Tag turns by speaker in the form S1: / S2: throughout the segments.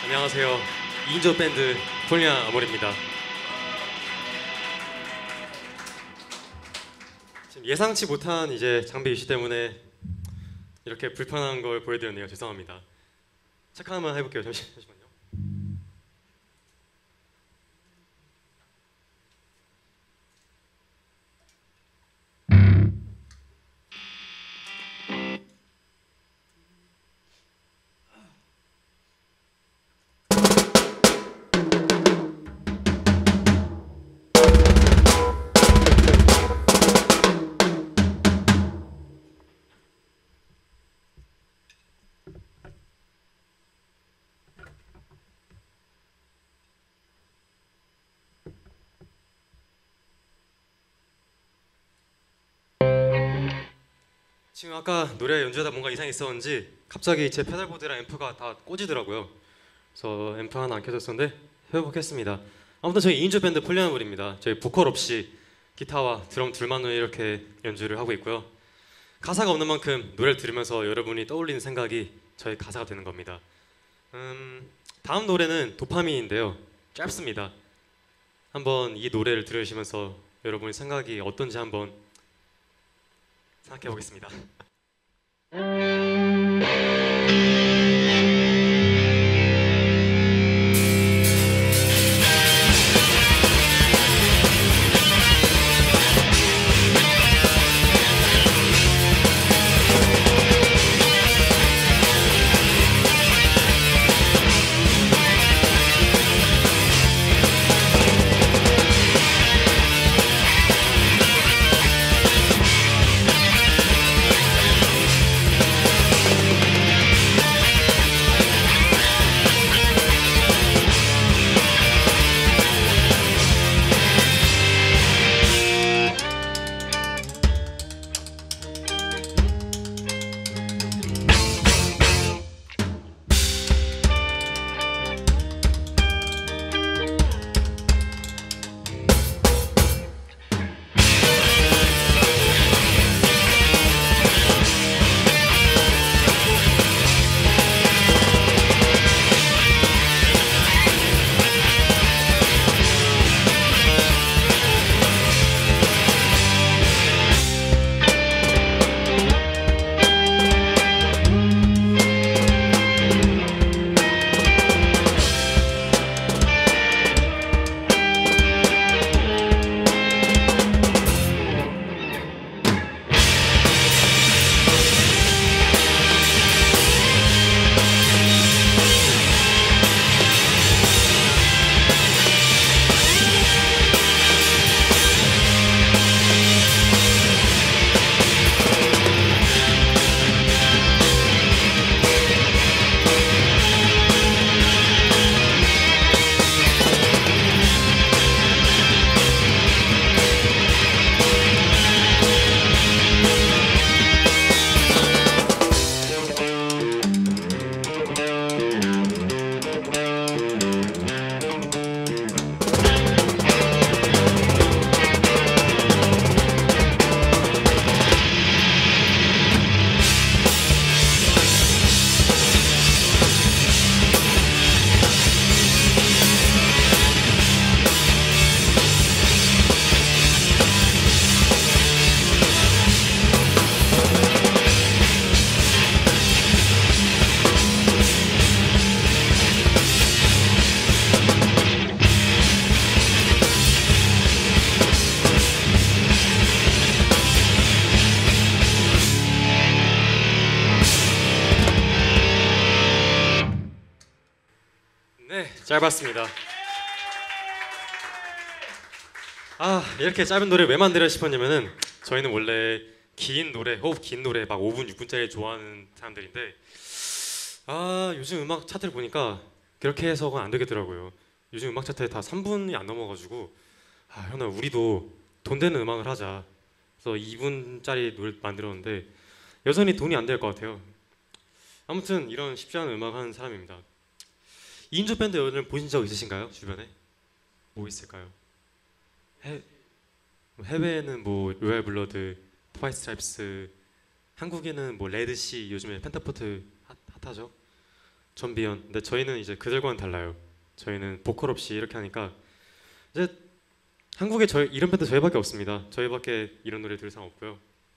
S1: 안녕하세요. 2인조 밴드 폴리아 아모리입니다. 지금 예상치 못한 이제 장비 이슈 때문에 이렇게 불편한 걸 보여드렸네요. 죄송합니다. 체크 한번 해볼게요. 잠시만요. 지금 아까 노래 연주하다 뭔가 이상이 있었는지 갑자기 제 페달보드랑 앰프가 다 꽂이더라고요. 그래서 앰프 하나 안 켜졌었는데 회복했습니다. 아무튼 저희 2인조 밴드 폴리아 아모리입니다. 저희 보컬 없이 기타와 드럼 둘만으로 이렇게 연주를 하고 있고요. 가사가 없는 만큼 노래를 들으면서 여러분이 떠올리는 생각이 저희 가사가 되는 겁니다. 다음 노래는 도파민인데요. 짧습니다. 한번 이 노래를 들으시면서 여러분의 생각이 어떤지 한번 생각해 보겠습니다. 네, 짧았습니다. 이렇게 짧은 노래 왜 만들어 싶었냐면은 저희는 원래 긴 노래, 호흡 긴 노래 막 5분, 6분짜리 좋아하는 사람들인데 요즘 음악 차트를 보니까 그렇게 해서가 안 되겠더라고요. 요즘 음악 차트에 다 3분이 안 넘어가지고 현아 우리도 돈 되는 음악을 하자. 그래서 2분짜리 노래 만들었는데 여전히 돈이 안 될 것 같아요. 아무튼 이런 쉽지 않은 음악 하는 사람입니다. 2인조 밴드 여러분 보신 적 있으신가요? 주변에? 뭐 있을까요? 해외에는 뭐 로얄 블러드, 트와이스 스트라이프스, 한국에는 뭐 레드시 요즘에 펜타포트 핫하죠. 좀비연. 근데 저희는 이제 그들과는 달라요. 저희는 보컬 없이 이렇게 하니까 이제 한국에 저희 이런 밴드 저희밖에 없습니다. 저희밖에 이런 노래 들을 사람 없고요.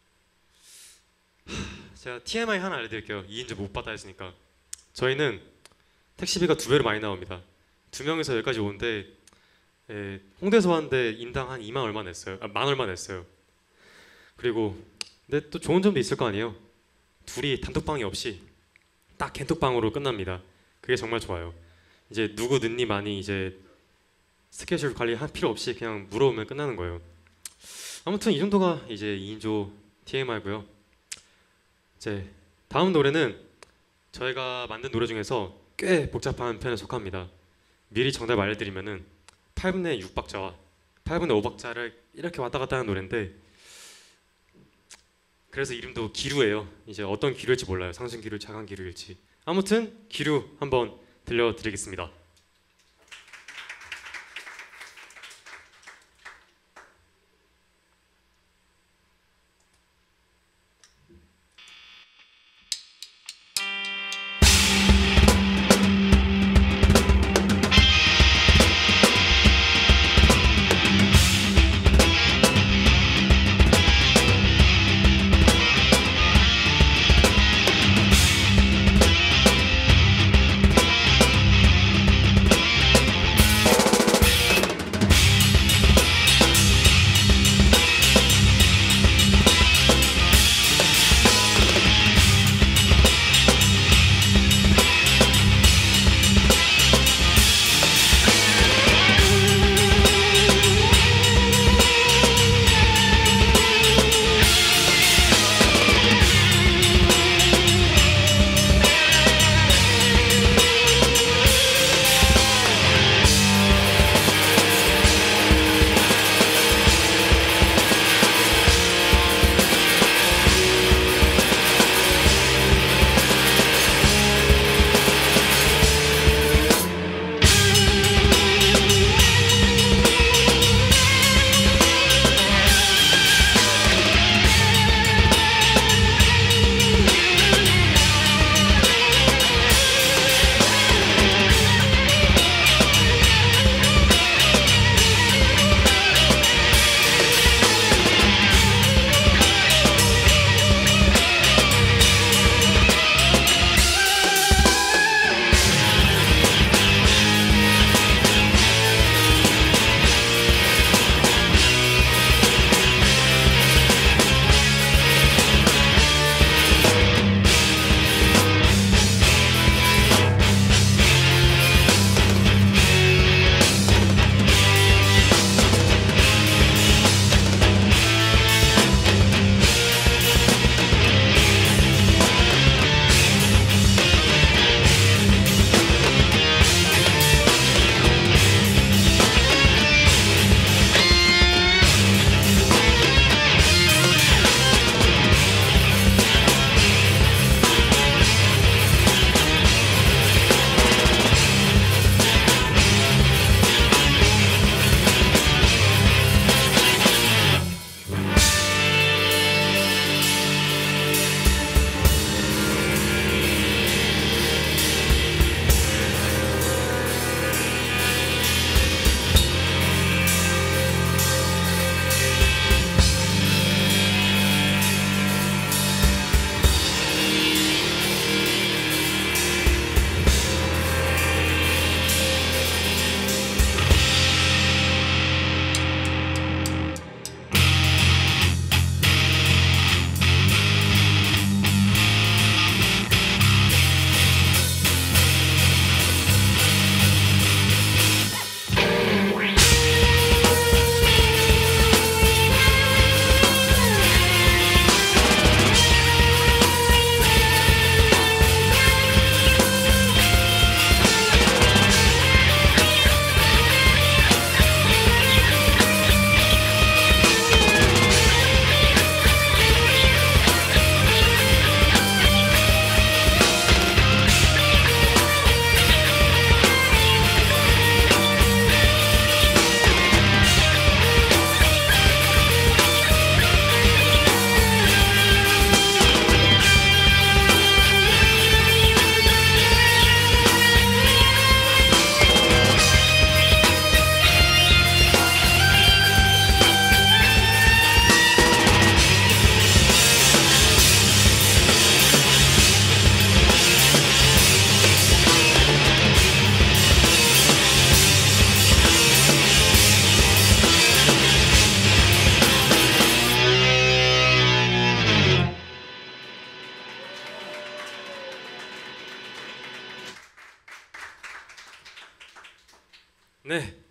S1: 제가 TMI 하나 알려드릴게요. 2인조 못 받아 했으니까. 저희는 택시비가 2배로 많이 나옵니다. 2명에서 여기까지 오는데 홍대에서 왔는데 인당 한 2만 얼마 냈어요. 만 얼마 냈어요. 그리고 근데 또 좋은 점도 있을 거 아니에요. 둘이 단톡방이 없이 딱 겐톡방으로 끝납니다. 그게 정말 좋아요. 이제 누구 늦니 많이 이제 스케줄 관리할 필요 없이 그냥 물어보면 끝나는 거예요. 아무튼 이 정도가 이제 2인조 TMI고요. 이제 다음 노래는 저희가 만든 노래 중에서 꽤 복잡한 편에 속합니다. 미리 정답 알려드리면은 8분의 6박자와 8분의 5박자를 이렇게 왔다 갔다 하는 노래인데 그래서 이름도 기류예요. 이제 어떤 기류일지 몰라요. 상승 기류, 하강 기류일지. 아무튼 기류 한번 들려드리겠습니다.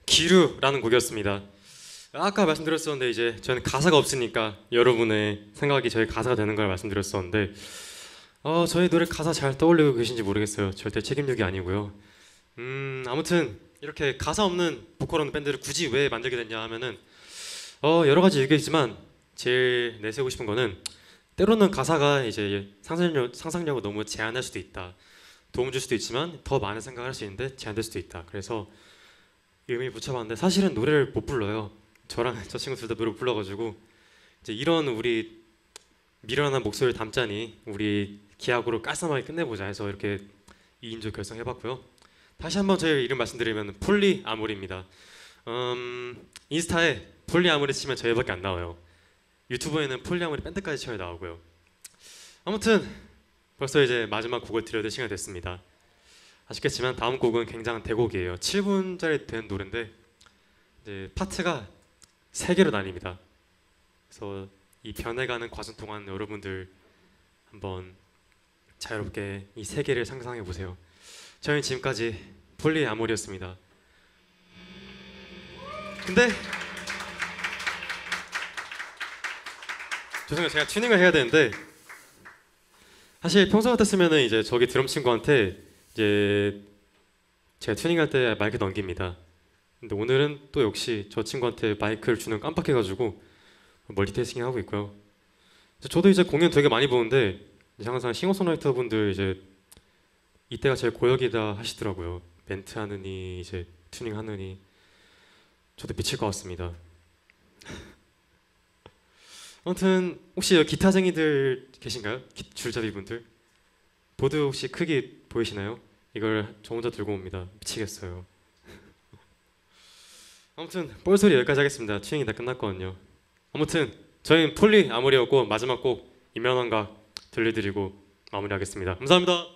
S1: 기류라는 곡이었습니다. 아까 말씀드렸었는데 이제 저는 가사가 없으니까 여러분의 생각이 저희 가사가 되는 걸 말씀드렸었는데 저희 노래 가사 잘 떠올리고 계신지 모르겠어요. 절대 책임력이 아니고요. 아무튼 이렇게 가사 없는 보컬 없는 밴드를 굳이 왜 만들게 됐냐 하면은 여러 가지 얘기겠지만 제일 내세우고 싶은 거는 때로는 가사가 이제 상상력을 너무 제한할 수도 있다. 도움 줄 수도 있지만 더 많은 생각을 할 수 있는데 제한될 수도 있다. 그래서 의미 붙여봤는데 사실은 노래를 못 불러요. 저랑 저 친구 둘 다 노래 못 불러가지고 이제 이런 우리 미련한 목소리를 담자니 우리 기악으로 깔쌈하게 끝내보자 해서 이렇게 2인조 결성해봤고요. 다시 한번 제 이름 말씀드리면 폴리 아모리입니다. 인스타에 폴리 아모리 치면 저희밖에 안 나와요. 유튜브에는 폴리 아모리 밴드까지 쳐야 나오고요. 아무튼 벌써 이제 마지막 곡을 드려야 될 시간이 됐습니다. 아시겠지만 다음 곡은 굉장한 대곡이에요. 7분짜리 된 노래인데 이제 파트가 3개로 나뉩니다. 그래서 이 변해가는 과정 동안 여러분들 한번 자유롭게 이 3개를 상상해 보세요. 저희는 지금까지 폴리 아모리였습니다. 근데 죄송해요. 제가 튜닝을 해야 되는데 사실 평소 같았으면은 이제 저기 드럼 친구한테 이제 제가 튜닝할 때 마이크 넘깁니다. 근데 오늘은 또 역시 저 친구한테 마이크를 주는 깜빡해가지고 멀티태스킹 하고 있고요. 저도 이제 공연 되게 많이 보는데 항상 싱어송라이터 분들 이제 이때가 제일 고역이다 하시더라고요. 멘트 하느니 이제 튜닝 하느니 저도 미칠 것 같습니다. 아무튼 혹시 여기 기타쟁이들 계신가요? 줄잡이 분들 보드 혹시 크기 보이시나요? 이걸 저 혼자 들고 옵니다. 미치겠어요. 아무튼 뻘소리 여기까지 하겠습니다. 튜닝이 다 끝났거든요. 아무튼 저희는 폴리 아모리였고 마지막 곡 임연한가 들려드리고 마무리하겠습니다. 감사합니다.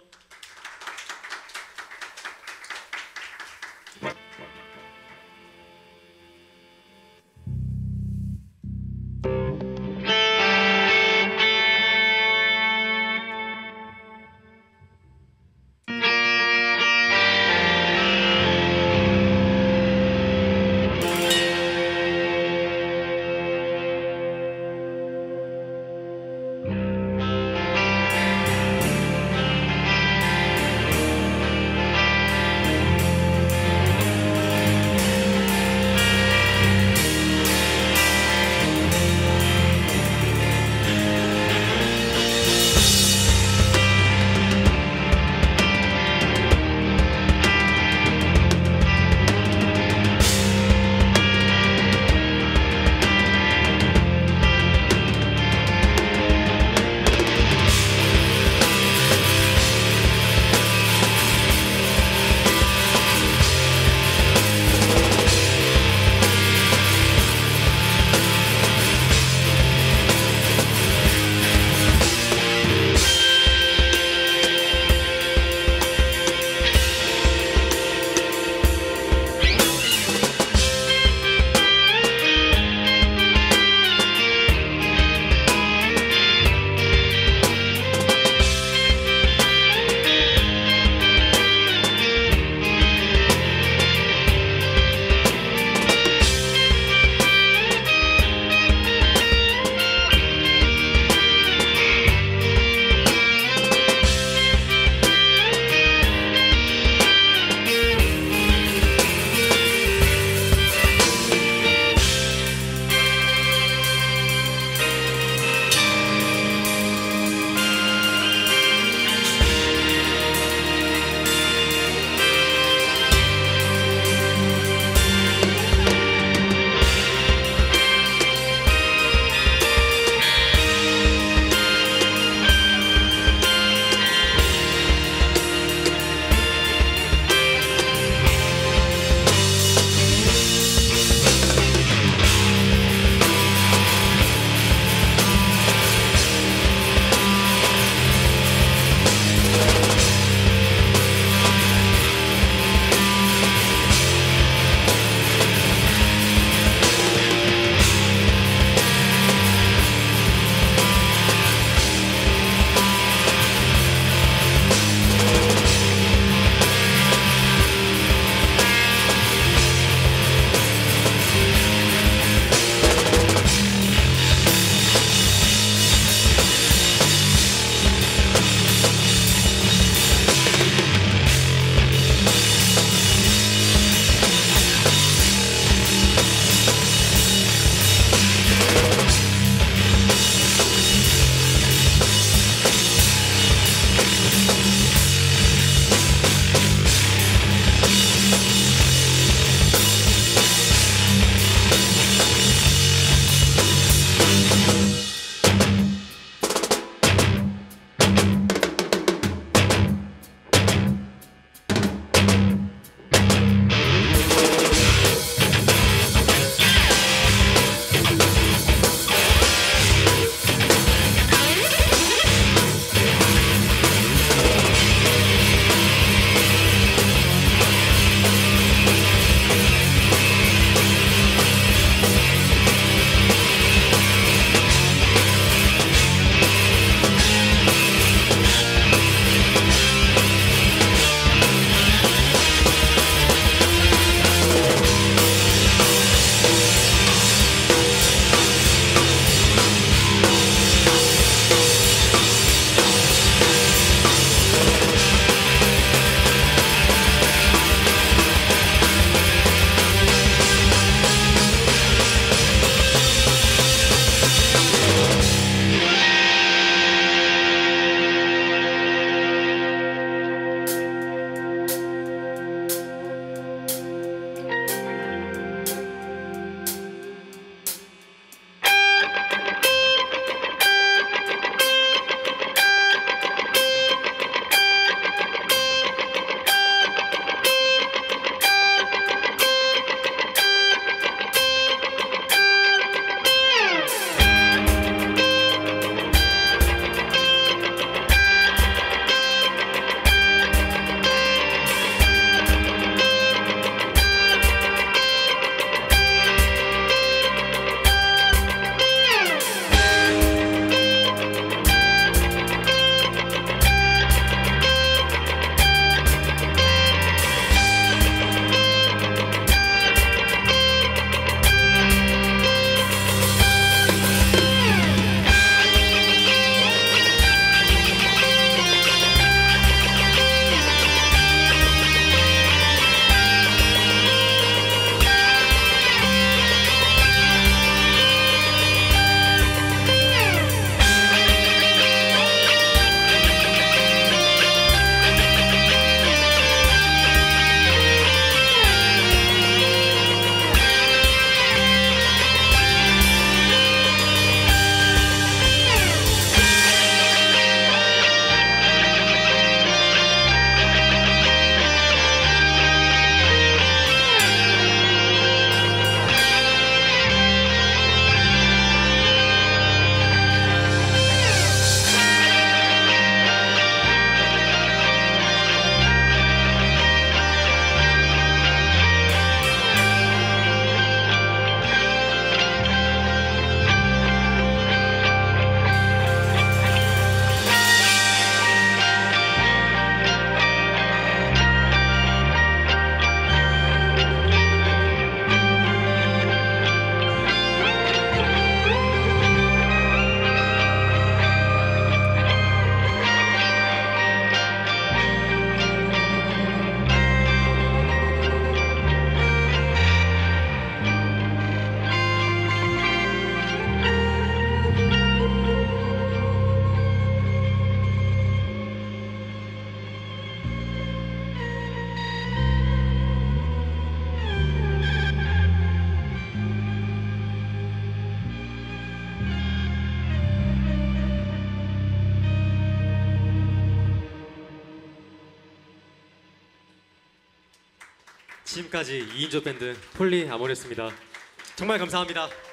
S1: 지금까지 2인조 밴드 폴리 아모레였습니다. 정말 감사합니다.